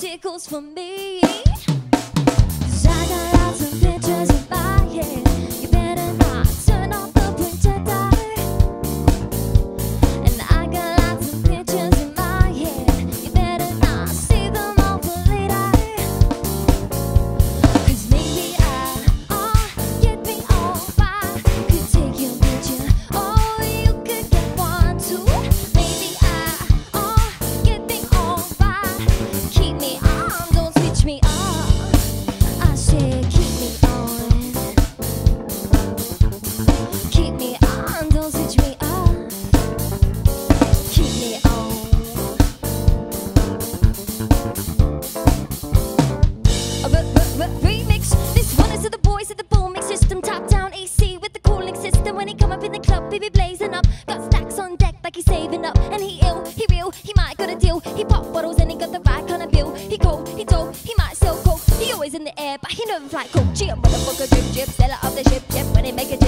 tickles for me. 'Cause I got lots of pictures in my head. You better not turn off the projector. And I got lots of pictures in my head. You better not see them all for later. 'Cause maybe get me on fire. Could take your picture, or you could get one too. Maybe get me on fire. Keep me on, don't switch me off. I said keep me on. Keep me on, don't switch me off. Keep me on. Remix. This one is to the boys at the booming system. Top down AC with the cooling system. When he come up in the club, baby blazing up. Got stacks on deck like he's saving up. And he ill, he real, he might got a deal. He pop bottles and he got the right kind of bill. He cold, he dope, he might sell coke. He always in the air, but he never fly coke. Gee, a motherfucker drip drip, seller of the ship. When they make a